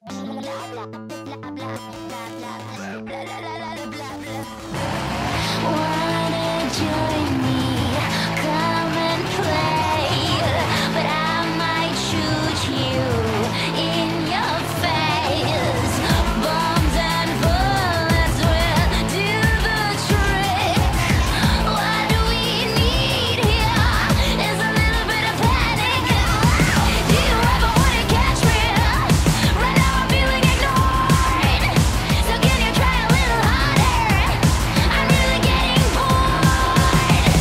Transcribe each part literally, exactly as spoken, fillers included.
Wanna join me? Come and play, but I might shoot you in your face. Bombs and bullets will do the trick. What do we need here is a little bit of panic. Do you ever wanna catch me? Right now I'm feeling ignored. So can you try a little harder? I'm really getting bored.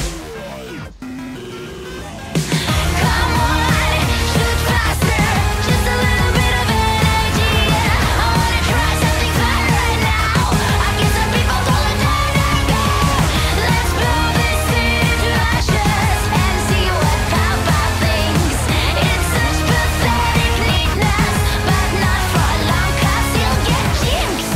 Come on, shoot faster. Just a little bit of energy. I wanna try something fun right now. I guess some people call it turn go. Let's blow this city to ashes and see what pop out thinks. It's such pathetic neatness, but not for long 'cause you'll get jinxed.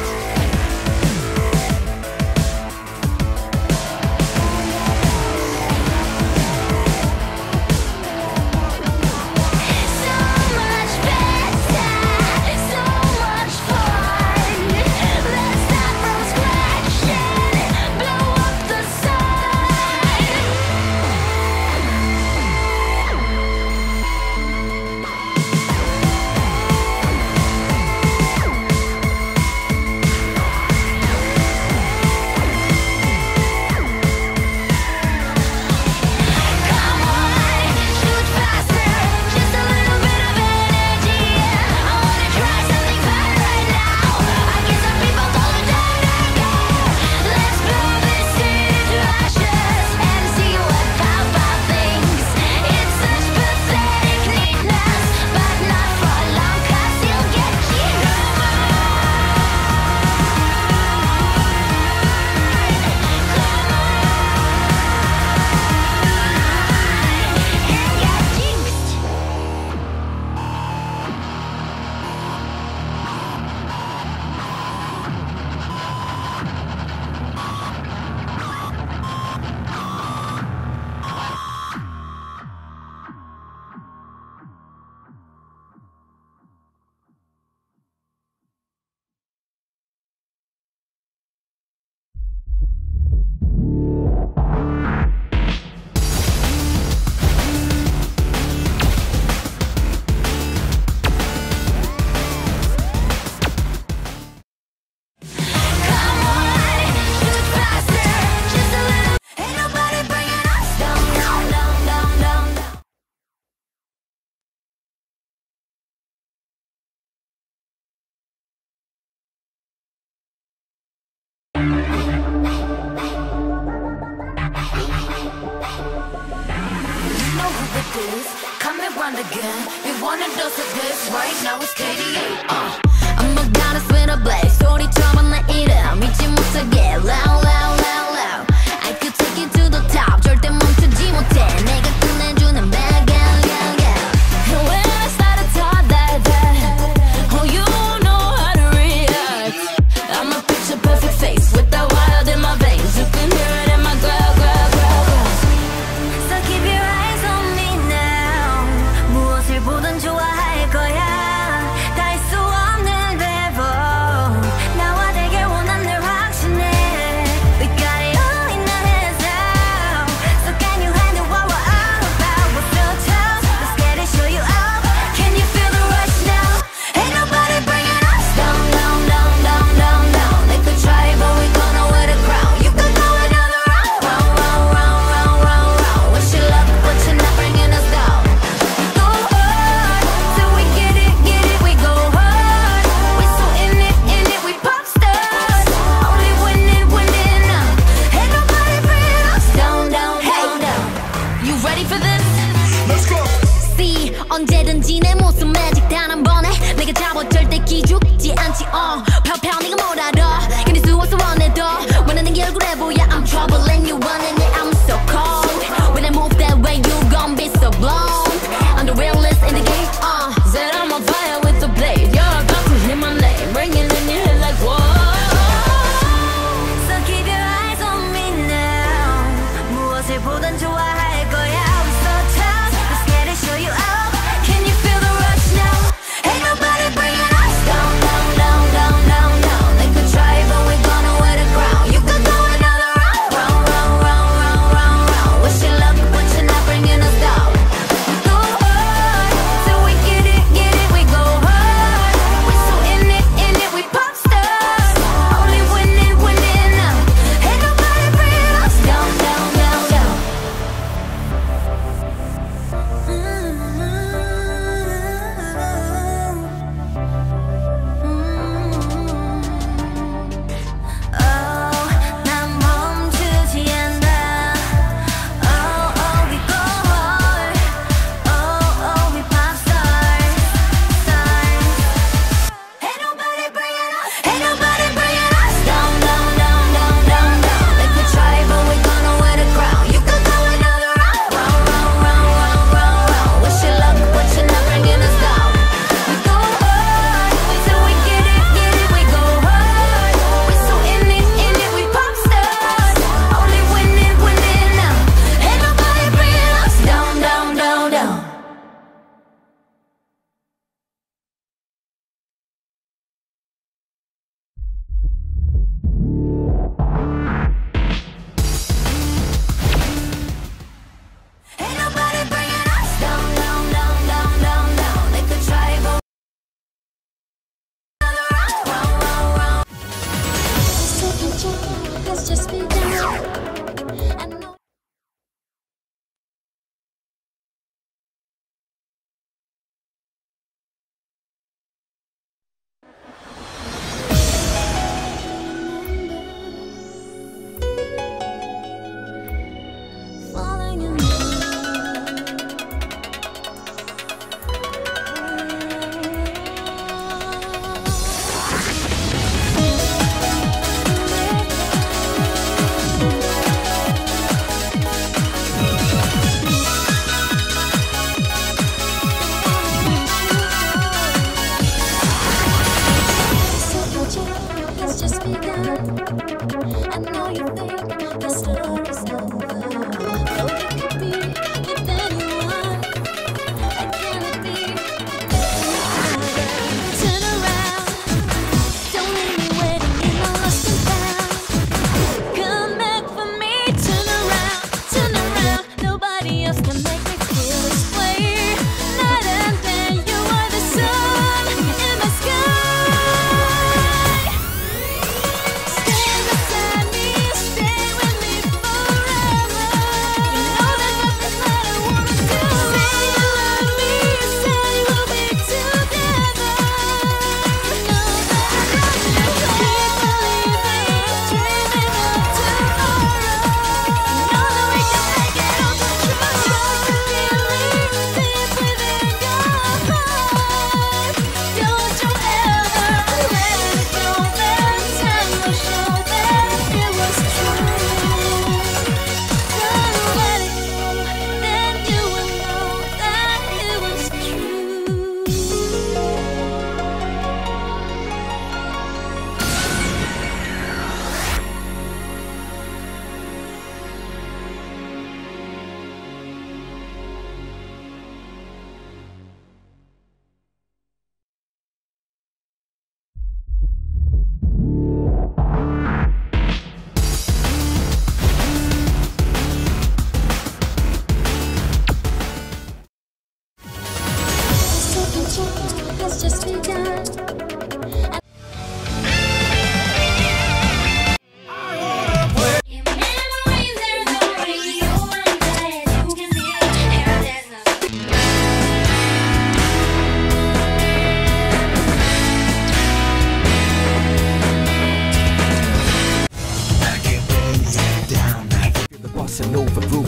So much better, so much fun. Let's start from scratch and blow up the sun. Come on, shoot faster. Just a little bit of energy. I wanna try something fun right now. I guess some people call it turn go. Let's blow this city to ashes and see what pop out thinks. It's such pathetic neatness, but not for long 'cause you'll get jinxed. Come on, shoot faster. Just a little. Ain't nobody bringing us down, down, down, down, down, down. You know who it is. Come and run again. We wanna dose of this right now. It's K D A. Uh. I'm a goddess with a blaze. 소리처럼 내 이름 잊지 못하게. Loud, loud, loud, loud. I could take you to the top. 절대 멈추지 못해. 내가 끝내주는 bad girl, girl, girl. And when I start to talk that, that, oh, you know how to react. I'm a picture perfect face with that wild in my veins. You can hear it in my growl, growl, growl, growl. So keep your eyes on me now. 무엇을 보든 좋아할 거야. 다 할 수 없는 대로 나와 되길 원한 늘 확신해. We got it all in our hands now. So can you handle what we're all about? We're so tough. Let's get it, show you out. Can you feel the rush now? Ain't nobody bringing us down, down, down, down, down, down. They could try, but we gonna wear the crown. You could go another round, round, round, round, round, round, round. Wish you luck, but you're not bringing us down. We go hard till we get it, get it. We go hard. We so in it, in it. We pop stars. Only winning, winning. Ain't nobody bringing us down, down, down, down. You ready for this? Let's go. See, 언제든지 내 모습 매직 단 한 번에 내가 잡아 절대 기죽지 않지. 어, 펴펴 네가 뭘 알아? 견딜 수 없어 원해도 원하는 게 얼굴에 보여. I'm trouble and you running it. I'm so cold. When I move that way, you gon' be so blown. I'm the realest in the game. Uh, said I'm on fire with the blade. You're about to hear my name, ringing in your head like whoa. So keep your eyes on me now. 무엇을 보든 좋아할 거야. We're so tough. Let's get it, show you out. Can you feel the rush now? Ain't nobody bringing us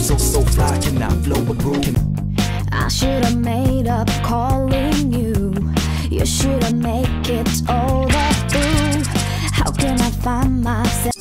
So, so fly, can I flow a groove? Can I should've made up calling you. You should've make it all the ooh. How can I find myself?